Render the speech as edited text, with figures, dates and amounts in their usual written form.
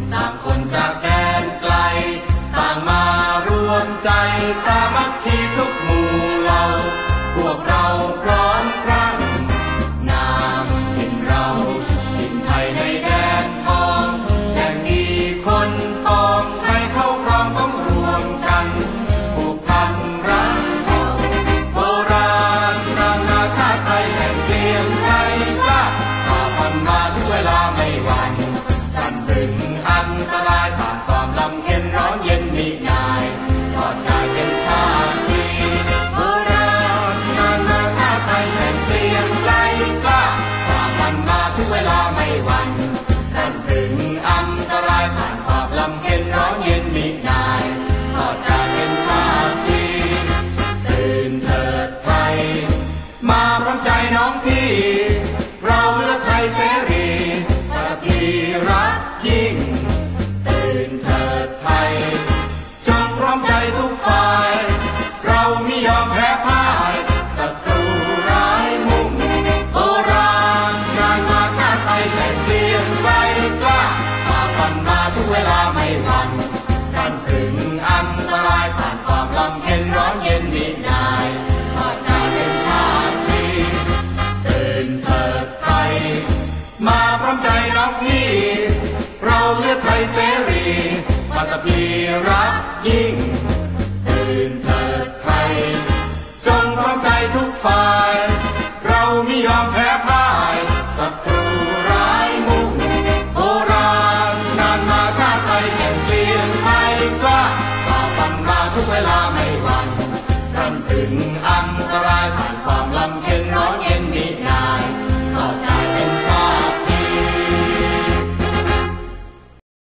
ต่างคนจากแดนไกลต่างมารวมใจสามัคคีทุกหมู่เหล่าพวกเราพร้อมพรั่งนามถิ่นเราถิ่นไทยในแดนทองแดนดีคนปองให้เข้าครองต้องรวมกันผูกพันรักเราโบราณนานาชาติไทยแห่งเกรียงไกรกล้าฝ่าฟันมาทุกเวลาไม่หวั่นกันถึงอันตรายผ่านความลำเค็ญร้อนเย็นมินายทอดกายเป็นชาติโบราณนานาชาติไทยแห่งเกรียงไกรกล้าฝ่าฟันมาทุกเวลาไม่หวั่นกันถึงอันตรายผ่านความลำเค็ญร้อนเย็นมินายทอดกายเป็นชาติตื่นเถิดไทยมาพร้อมใจน้องพี่เราเลือกไทยเสรีปฏิรักยิ่งตื่นเถิดไทยจงพร้อมใจทุกฝ่ายเราไม่ยอมแพ้พ่ายศัตรูร้ายมุ่งโบราณนานาชาติไทยแห่งเกรียงไกรกล้าฝ่าฟันมาทุกเวลาไม่หวั่นกันถึงอันตรายผ่านความลำเค็ญร้อนเย็นมินายทอดกายเป็นชาติตื่นเถิดไทยมาพร้อมใจน้องพี่เราเลือกไทยเสรีปฏิรักยิ่งตื่นเถิดไทยจงพร้อมใจทุกฝ่ายเราไม่ยอมแพ้พ่ายศัตรูร้ายมุ่งโบราณนานาชาติไทยแห่งเกรียงไกรกล้าฝ่าฟันมาทุกเวลาไม่หวั่นกันถึงอันตรายผ่าน